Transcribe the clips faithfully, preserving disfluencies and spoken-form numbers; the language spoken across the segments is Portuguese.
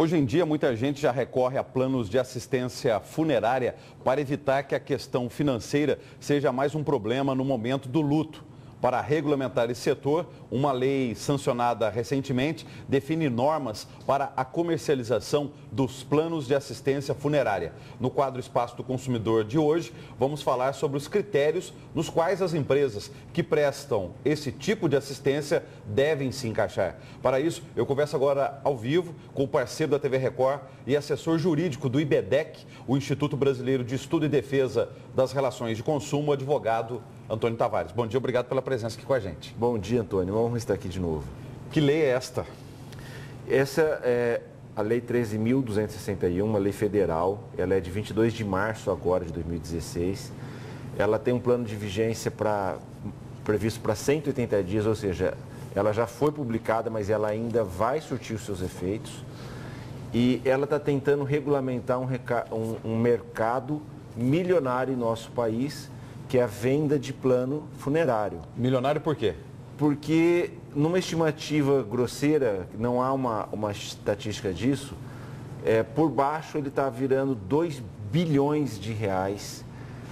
Hoje em dia, muita gente já recorre a planos de assistência funerária para evitar que a questão financeira seja mais um problema no momento do luto. Para regulamentar esse setor, uma lei sancionada recentemente define normas para a comercialização dos planos de assistência funerária. No quadro Espaço do Consumidor de hoje, vamos falar sobre os critérios nos quais as empresas que prestam esse tipo de assistência devem se encaixar. Para isso, eu converso agora ao vivo com o parceiro da T V Record e assessor jurídico do IBEDEC, o Instituto Brasileiro de Estudo e Defesa das Relações de Consumo, o advogado Antônio Tavares. Bom dia, obrigado pela presença aqui com a gente. Bom dia, Antônio. Vamos estar aqui de novo. Que lei é esta? Essa é a Lei treze mil duzentos e sessenta e um, uma lei federal. Ela é de vinte e dois de março agora de dois mil e dezesseis. Ela tem um plano de vigência pra, previsto para cento e oitenta dias, ou seja, ela já foi publicada, mas ela ainda vai surtir os seus efeitos. E ela está tentando regulamentar um, um, um mercado milionário em nosso país, que é a venda de plano funerário. Milionário por quê? Porque numa estimativa grosseira, não há uma, uma estatística disso, é, por baixo ele está virando dois bilhões de reais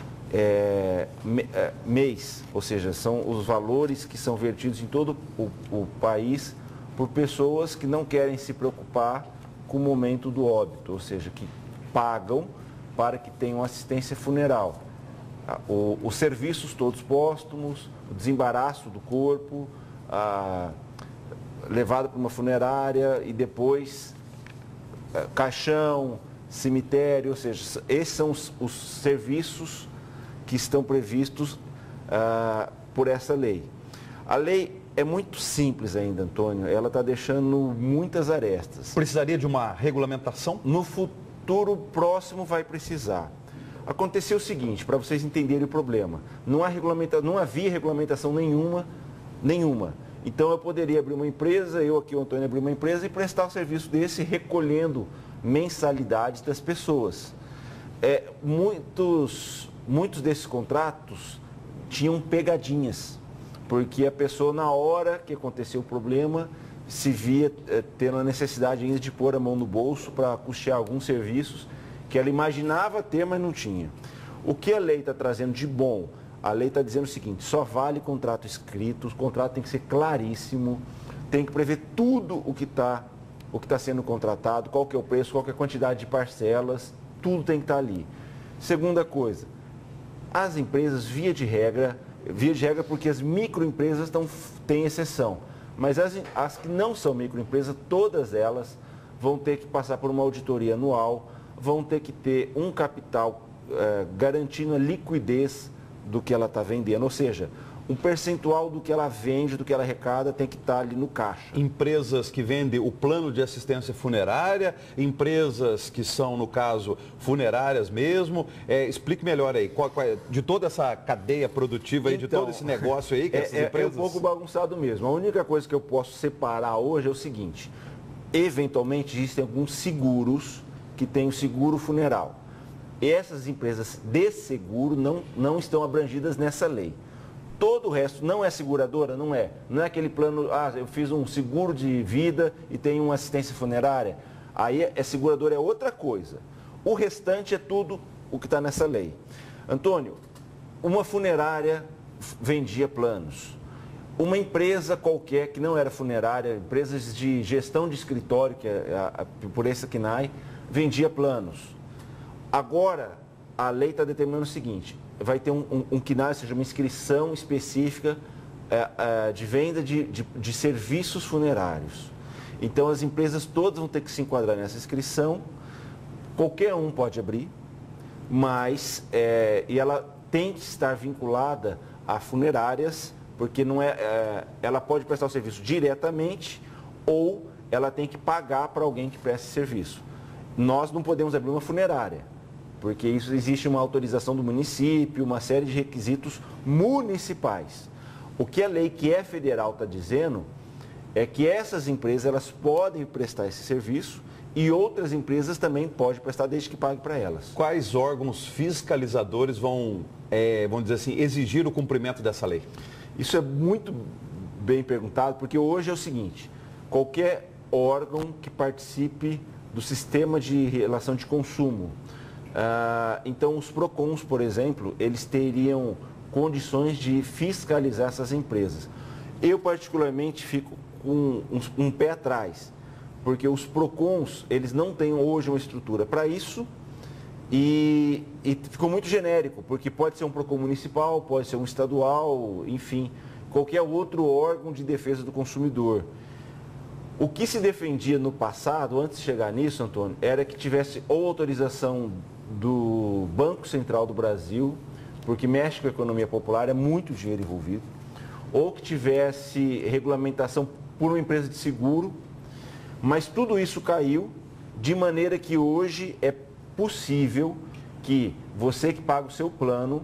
é, me, é, mês, ou seja, são os valores que são vertidos em todo o, o país por pessoas que não querem se preocupar com o momento do óbito, ou seja, que pagam para que tenham assistência funeral. O, os serviços todos póstumos, o desembaraço do corpo, a, levado para uma funerária e depois a, caixão, cemitério, ou seja, esses são os, os serviços que estão previstos a, por essa lei. A lei é muito simples ainda, Antônio, ela está deixando muitas arestas. Precisaria de uma regulamentação? No futuro próximo vai precisar. Aconteceu o seguinte, para vocês entenderem o problema, não, há regulamenta, não havia regulamentação nenhuma, nenhuma. Então eu poderia abrir uma empresa, eu aqui, o Antônio, abrir uma empresa e prestar o serviço desse recolhendo mensalidades das pessoas. É, muitos, muitos desses contratos tinham pegadinhas, porque a pessoa na hora que aconteceu o problema se via é, tendo a necessidade ainda de pôr a mão no bolso para custear alguns serviços que ela imaginava ter, mas não tinha. O que a lei está trazendo de bom? A lei está dizendo o seguinte, só vale contrato escrito, o contrato tem que ser claríssimo, tem que prever tudo o que está o que está sendo contratado, qual que é o preço, qual que é a quantidade de parcelas, tudo tem que estar ali. Segunda coisa, as empresas, via de regra, via de regra porque as microempresas estão, têm exceção, mas as, as que não são microempresas, todas elas vão ter que passar por uma auditoria anual, vão ter que ter um capital eh, garantindo a liquidez do que ela está vendendo, ou seja, um percentual do que ela vende, do que ela arrecada, tem que estar ali no caixa. Empresas que vendem o plano de assistência funerária, empresas que são, no caso, funerárias mesmo. É, explique melhor aí, qual, qual, de toda essa cadeia produtiva aí, então, de todo esse negócio aí que é, essas é, empresas... É um pouco bagunçado mesmo. A única coisa que eu posso separar hoje é o seguinte, eventualmente existem alguns seguros que tem o seguro funeral. Essas empresas de seguro não, não estão abrangidas nessa lei. Todo o resto não é seguradora? Não é. Não é aquele plano, ah, eu fiz um seguro de vida e tenho uma assistência funerária. Aí é, é seguradora, é outra coisa. O restante é tudo o que está nessa lei. Antônio, uma funerária vendia planos. Uma empresa qualquer que não era funerária, empresas de gestão de escritório, que é a, a, por essa que nai, vendia planos. Agora, a lei está determinando o seguinte, vai ter um, um, um Q N A I, ou seja, uma inscrição específica é, é, de venda de, de, de serviços funerários. Então, as empresas todas vão ter que se enquadrar nessa inscrição, qualquer um pode abrir, mas, é, e ela tem que estar vinculada a funerárias, porque não é, é, ela pode prestar o serviço diretamente ou ela tem que pagar para alguém que preste serviço. Nós não podemos abrir uma funerária, porque isso existe uma autorização do município, uma série de requisitos municipais. O que a lei que é federal está dizendo é que essas empresas elas podem prestar esse serviço e outras empresas também podem prestar desde que pague para elas. Quais órgãos fiscalizadores vão, é, vamos dizer assim, exigir o cumprimento dessa lei? Isso é muito bem perguntado, porque hoje é o seguinte, qualquer órgão que participe do sistema de relação de consumo. Ah, então, os PROCONs, por exemplo, eles teriam condições de fiscalizar essas empresas. Eu, particularmente, fico com um, um pé atrás, porque os PROCONs, eles não têm hoje uma estrutura para isso e, e ficou muito genérico, porque pode ser um PROCON municipal, pode ser um estadual, enfim, qualquer outro órgão de defesa do consumidor. O que se defendia no passado, antes de chegar nisso, Antônio, era que tivesse ou autorização do Banco Central do Brasil, porque mexe com a economia popular, é muito dinheiro envolvido, ou que tivesse regulamentação por uma empresa de seguro, mas tudo isso caiu de maneira que hoje é possível que você que paga o seu plano,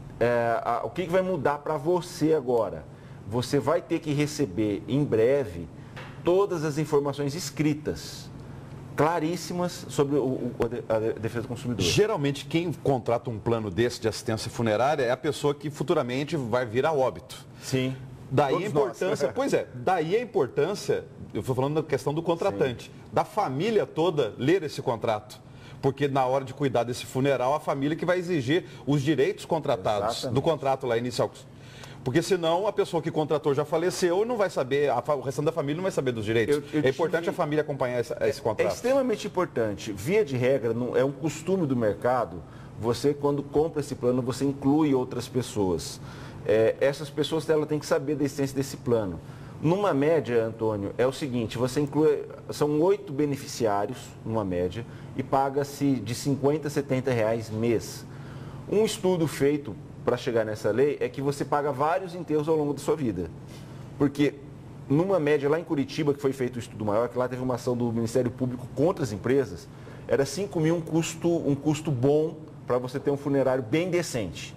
é, a, o que, que vai mudar para você agora? Você vai ter que receber em breve todas as informações escritas, claríssimas sobre o, o, a defesa do consumidor. Geralmente, quem contrata um plano desse de assistência funerária é a pessoa que futuramente vai vir a óbito. Sim. Daí Todos a importância, nós. pois é, daí a importância, eu estou falando da questão do contratante, Sim. da família toda ler esse contrato. Porque na hora de cuidar desse funeral, a família que vai exigir os direitos contratados Exatamente. do contrato lá inicial. Porque senão a pessoa que contratou já faleceu e não vai saber, a, o restante da família não vai saber dos direitos. Eu, eu é importante tive... a família acompanhar esse, esse contrato. É extremamente importante. Via de regra, não, é um costume do mercado, você quando compra esse plano, você inclui outras pessoas. É, essas pessoas ela tem que saber da existência desse plano. Numa média, Antônio, é o seguinte, você inclui, são oito beneficiários, numa média, e paga-se de cinquenta a setenta reais mês. Um estudo feito para chegar nessa lei é que você paga vários enterros ao longo da sua vida. Porque numa média lá em Curitiba, que foi feito um estudo maior, que lá teve uma ação do Ministério Público contra as empresas, era cinco mil um custo, um custo bom para você ter um funerário bem decente.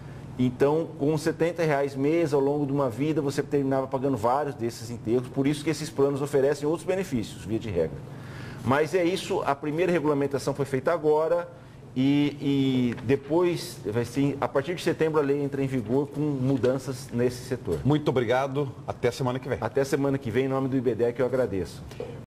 Então, com setenta reais mês ao longo de uma vida, você terminava pagando vários desses enterros, por isso que esses planos oferecem outros benefícios, via de regra. Mas é isso, a primeira regulamentação foi feita agora, E, e depois, vai ser, a partir de setembro, a lei entra em vigor com mudanças nesse setor. Muito obrigado. Até semana que vem. Até semana que vem, em nome do I B D E, que eu agradeço.